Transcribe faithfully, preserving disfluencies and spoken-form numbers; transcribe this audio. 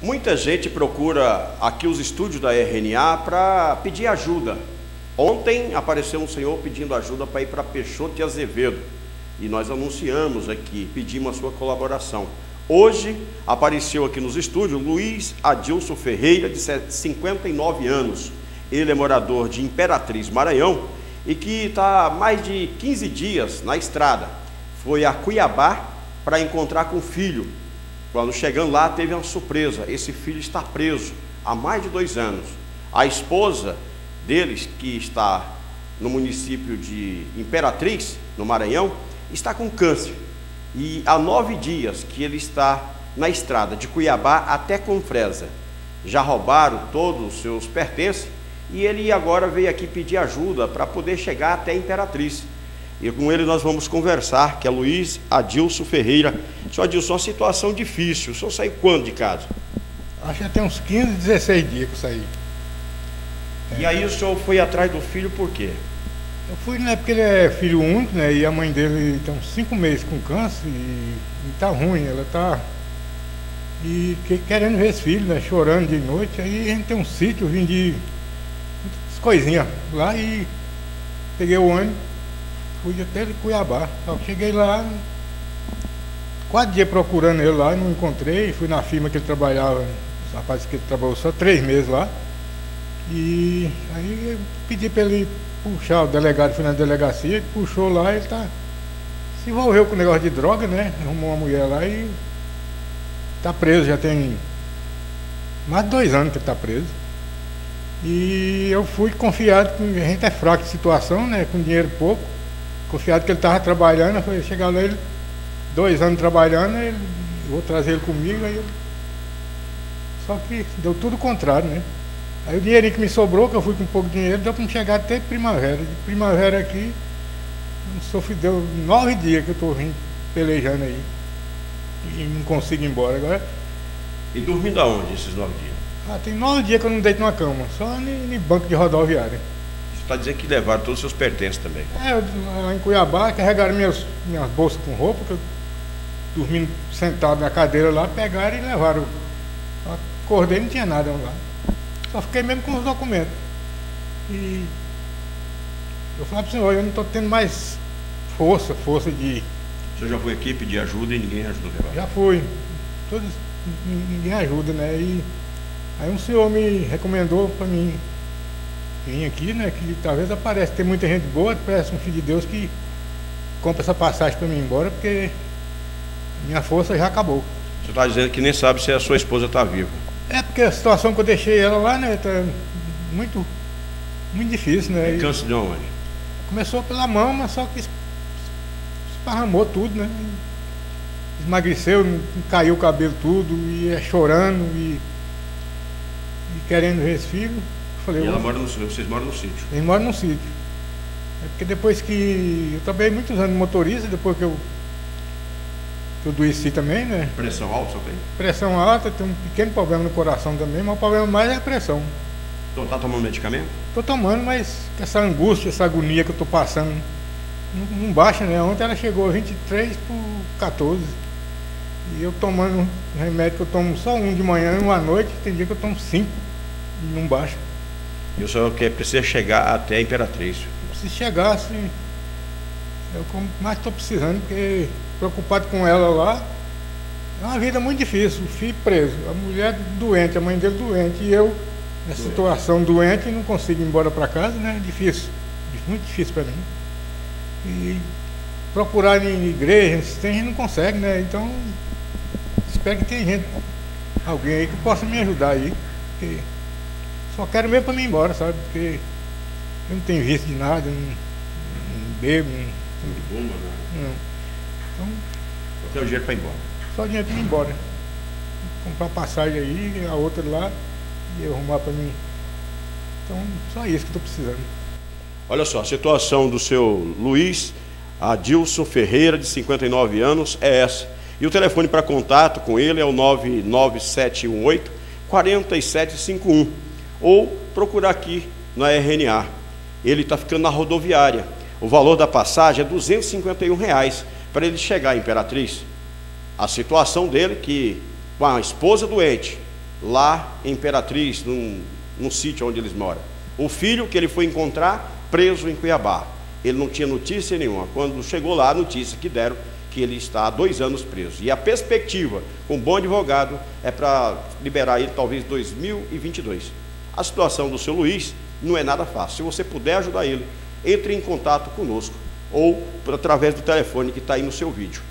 Muita gente procura aqui os estúdios da R N A para pedir ajuda. Ontem apareceu um senhor pedindo ajuda para ir para Peixoto de Azevedo. E nós anunciamos aqui, pedimos a sua colaboração. Hoje apareceu aqui nos estúdios Luiz Adilson Ferreira, de cinquenta e nove anos. Ele é morador de Imperatriz, Maranhão, e que está há mais de quinze dias na estrada. Foi a Cuiabá para encontrar com o filho. Quando chegando lá, teve uma surpresa. Esse filho está preso há mais de dois anos. A esposa deles, que está no município de Imperatriz, no Maranhão, está com câncer. E há nove dias que ele está na estrada de Cuiabá até Confresa. Já roubaram todos os seus pertences e ele agora veio aqui pedir ajuda para poder chegar até Imperatriz. E com ele nós vamos conversar, que é Luiz Adilson Ferreira. Senhor Adilson, uma situação difícil. O senhor saiu quando de casa? Acho que já tem uns quinze, dezesseis dias que eu saí. E aí o senhor foi atrás do filho por quê? Eu fui, né, porque ele é filho único, né, e a mãe dele tem uns cinco meses com câncer e, e tá ruim, ela tá e que, querendo ver esse filho, né, chorando de noite. Aí a gente tem um sítio, eu vim de muitas coisinhas lá e peguei o ônibus, fui até Cuiabá. Então, cheguei lá, quatro dias procurando ele lá, não encontrei, fui na firma que ele trabalhava, rapaz que ele trabalhou só três meses lá, e aí eu pedi para ele puxar, o delegado foi na delegacia, ele puxou lá, ele tá, se envolveu com o negócio de droga, né, arrumou uma mulher lá e tá preso, já tem mais de dois anos que ele tá preso. E eu fui confiado, que a gente é fraco de situação, né, com dinheiro pouco, confiado que ele estava trabalhando. Eu falei, chegar lá, ele, dois anos trabalhando, ele, vou trazer ele comigo, aí eu, só que deu tudo o contrário, né. Aí o dinheirinho que me sobrou, que eu fui com pouco dinheiro, deu para me chegar até primavera. De primavera aqui, sofri, deu nove dias que eu estou vindo pelejando aí. E não consigo ir embora agora. E dormindo aonde esses nove dias? Ah, tem nove dias que eu não deito numa cama, só em banco de rodoviária. Você está dizendo que levaram todos os seus pertences também? É, eu, lá em Cuiabá, carregaram minhas, minhas bolsas com roupa, que eu dormindo sentado na cadeira lá, pegaram e levaram. Eu acordei e não tinha nada lá. Só fiquei mesmo com os documentos. E eu falei para o senhor, eu não estou tendo mais força, força de... O senhor já foi aqui pedir ajuda e ninguém ajudou a levar? Já fui. Todos, ninguém ajuda, né? E aí um senhor me recomendou para mim vir aqui, né? Que talvez apareça, tem muita gente boa, parece um filho de Deus que compra essa passagem para mim ir embora, porque minha força já acabou. Você está dizendo que nem sabe se a sua esposa está viva? É porque a situação que eu deixei ela lá, né, tá muito, muito difícil, né? É câncer de onde? Começou pela mama, só que esparramou tudo, né? Emagreceu, caiu o cabelo tudo, e é chorando, e, e querendo ver esse filho. Falei, e ela mora no sítio, vocês moram no sítio? Eles moram no sítio. É porque depois que... Eu trabalhei muitos anos de motorista, depois que eu eu adoeci também, né? Pressão alta só tem? Pressão alta, tem um pequeno problema no coração também, mas o problema mais é a pressão. Então tá tomando medicamento? Tô tomando, mas essa angústia, essa agonia que eu tô passando não, não baixa, né? Ontem ela chegou a vinte e três por quatorze. E eu tomando um remédio que eu tomo só um de manhã e um à noite, tem dia que eu tomo cinco e não baixa. E o senhor quer, precisa chegar até a Imperatriz? Se chegasse, é o que eu mais estou precisando, porque preocupado com ela lá, é uma vida muito difícil, o filho preso, a mulher doente, a mãe dele doente, e eu, nessa doente. situação doente, não consigo ir embora para casa, né? Difícil, muito difícil para mim. E procurar em igreja, tem gente que não consegue, né? Então, espero que tenha gente, alguém aí que possa me ajudar aí, porque só quero mesmo para mim ir embora, sabe? Porque eu não tenho vício de nada, não, não bebo, não, de bomba, né? não. Então, só tem o dinheiro para ir embora? Só o dinheiro para ir embora. Comprar passagem aí, a outra lá, e arrumar para mim. Então, só isso que estou precisando. Olha só, a situação do seu Luiz Adilson Ferreira, de cinquenta e nove anos, é essa. E o telefone para contato com ele é o nove nove sete um oito, quatro sete cinco um. Ou procurar aqui na R N A. Ele está ficando na rodoviária. O valor da passagem é duzentos e cinquenta e um reais para ele chegar à Imperatriz. A situação dele, que com a esposa doente, lá em Imperatriz, num, num sítio onde eles moram. O filho que ele foi encontrar preso em Cuiabá. Ele não tinha notícia nenhuma. Quando chegou lá, a notícia que deram que ele está há dois anos preso. E a perspectiva, com um bom advogado, é para liberar ele talvez em dois mil e vinte e dois. A situação do seu Luiz não é nada fácil. Se você puder ajudar ele, entre em contato conosco ou por através do telefone que está aí no seu vídeo.